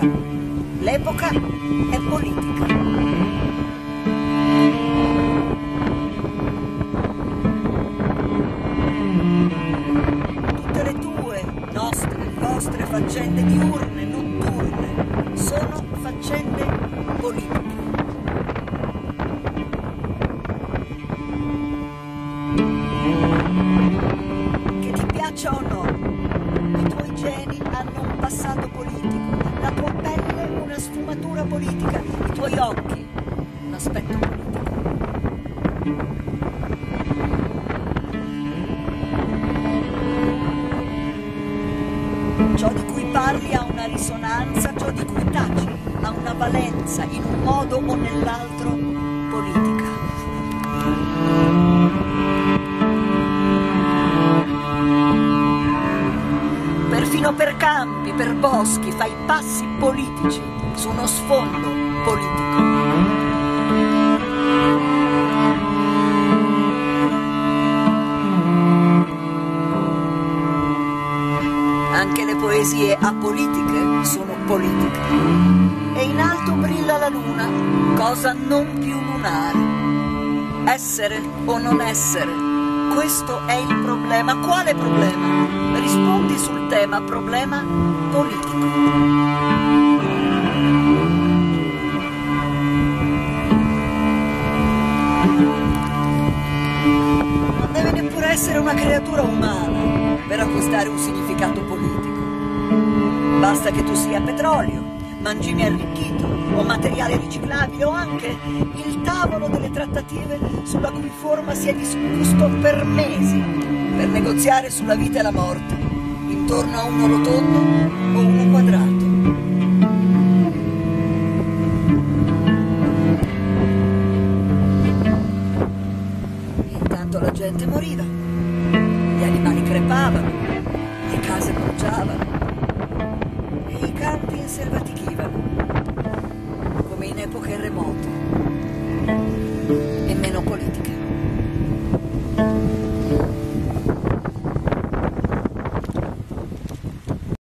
l'epoca. L'epoca è politica. Tutte le tue, nostre, vostre faccende diurne, notturne, sono faccende politiche. Che ti piaccia o no, i tuoi geni hanno un passato politico, la tua pelle una sfumatura politica, i tuoi occhi un aspetto politico. Ciò di cui parli ha una risonanza, ciò di cui taci ha una valenza, in un modo o nell'altro politica. Perfino per campi, per boschi, fai passi politici su uno sfondo politico. Anche le poesie apolitiche sono politiche. E in alto brilla la luna, cosa non più lunare. Essere o non essere, questo è il problema. Quale problema? Rispondi sul tema problema politico. Non deve neppure essere una creatura umana per acquistare un significato politico. Basta che tu sia petrolio, mangime arricchito o materiale riciclabile o anche il tavolo delle trattative sulla cui forma si è discusso per mesi per negoziare sulla vita e la morte intorno a uno rotondo o uno quadrato. Intanto la gente moriva, gli animali crepavano, le case bruciavano e i campi inselvatichivano.